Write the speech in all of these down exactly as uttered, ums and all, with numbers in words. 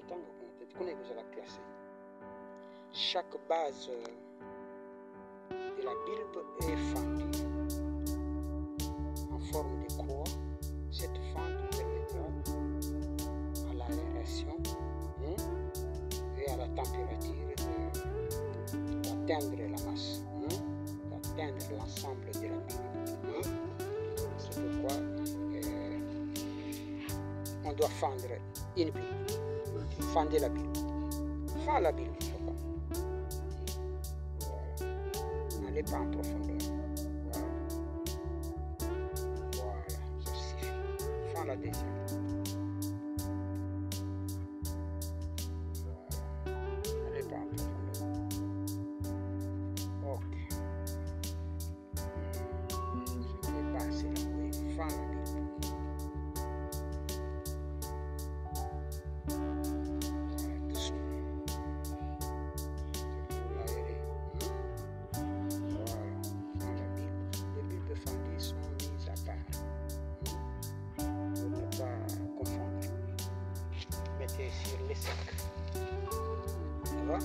Chaque base de la bulbe est fendue en forme de croix. Cette fente permettra à l'aération et à la température d'atteindre la masse, d'atteindre l'ensemble de la bulbe. C'est pourquoi euh, on doit fendre une bulbe, fendre la bulbe, fendre la bulbe. N'allez pas en profondeur. Voilà. Voilà, ça suffit. Fends la deuxième. Voilà. N'allez pas en profondeur. Ok. Je vais passer là. Oui, fends la bulbe. Sur les sacs. Ça va?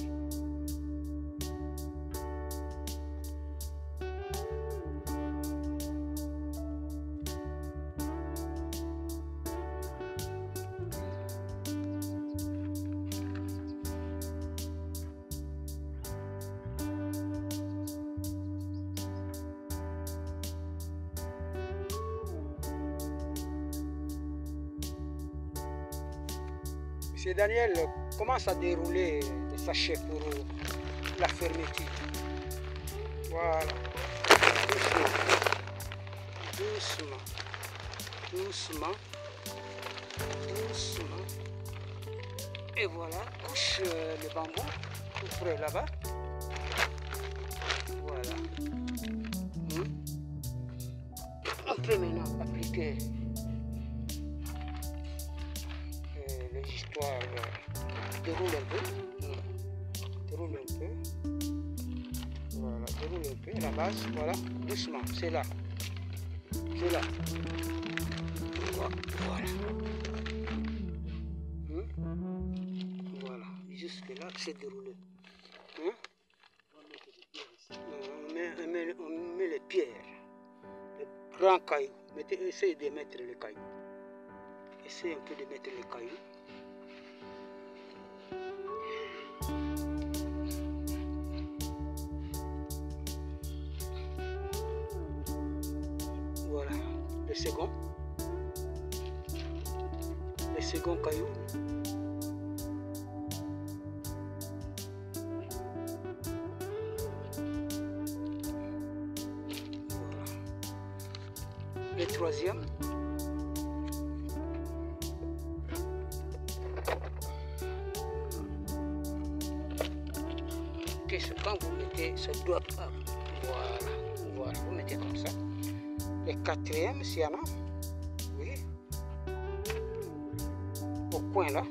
Monsieur Daniel commence à dérouler le sachet pour la fermeture. Voilà. Doucement. Doucement. Doucement. Doucement. Et voilà. Couche le bambou. Tout près là-bas. Voilà. On peut maintenant appliquer l'histoire. Déroule un peu. Déroule un peu. Voilà, déroule un peu. La base, voilà. Doucement, c'est là. C'est là. Voilà. Hum? Voilà. Jusque là, c'est déroulé. Hum? On, met, on, met, on met les pierres. Les grands cailloux. Mettez, essayez de mettre les cailloux. Essayez un peu de mettre les cailloux. Voilà, le second. Le second caillou. Voilà. Le troisième. Quand vous mettez, ça doit pas. Voilà, voilà, vous mettez comme ça. Le quatrième, s'il y en a, oui, au coin là.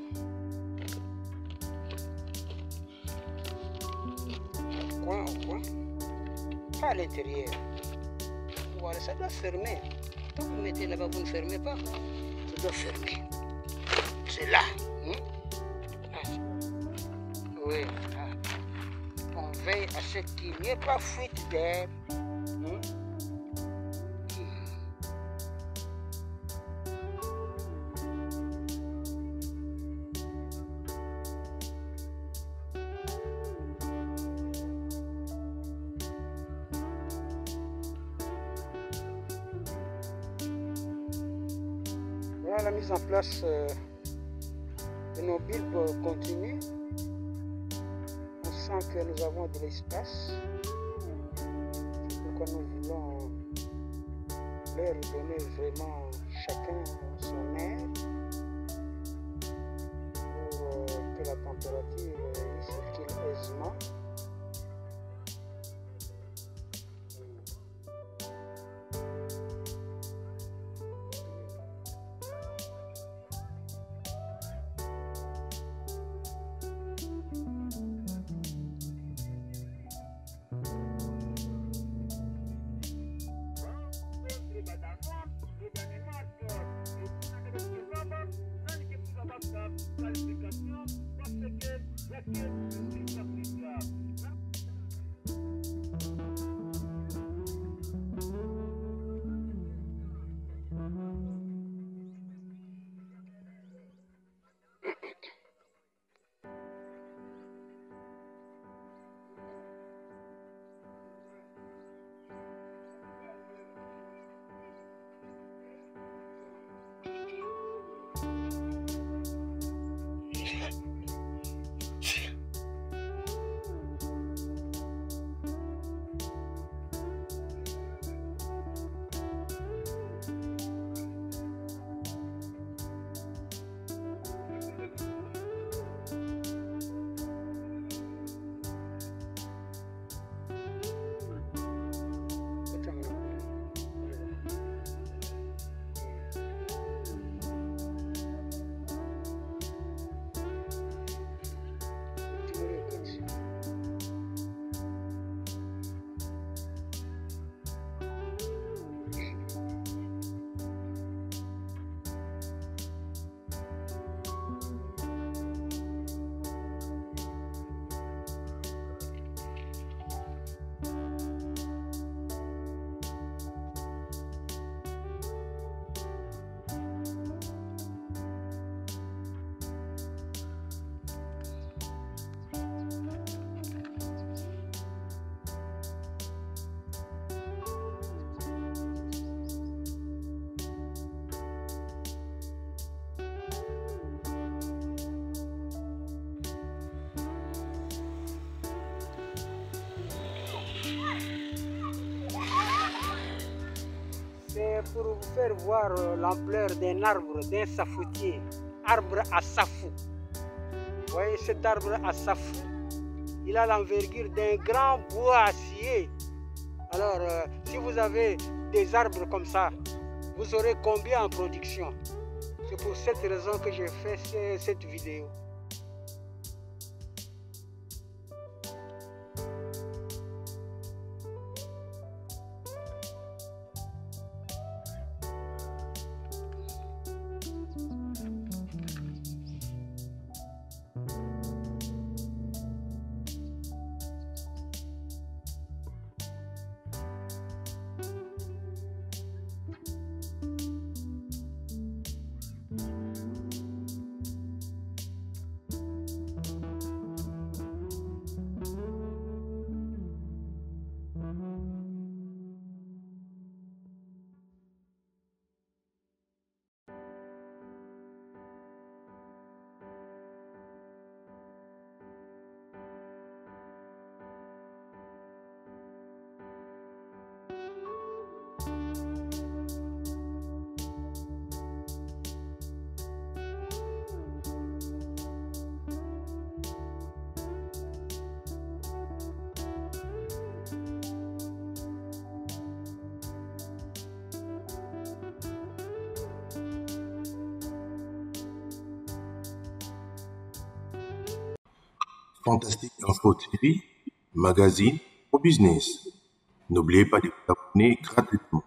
Au coin, au coin. Pas à l'intérieur. Voilà, ça doit fermer. Quand vous mettez là-bas, vous ne fermez pas. Ça doit fermer. C'est là. Hein? Ah. Oui. On veille à ce qu'il n'y ait pas fuite d'air. Hmm? Voilà la mise en place euh, de nos bulbes continue. On sent que nous avons de l'espace. C'est pourquoi nous voulons leur donner vraiment chacun son air pour euh, que la température euh, circule aisément. Qualificación. C'est pour vous faire voir l'ampleur d'un arbre, d'un safoutier, arbre à safou. Vous voyez cet arbre à safou, il a l'envergure d'un grand bois acier. Alors, euh, si vous avez des arbres comme ça, vous aurez combien en production? C'est pour cette raison que j'ai fait cette vidéo. Fantastique Info T V, magazine au business. N'oubliez pas de vous abonner gratuitement.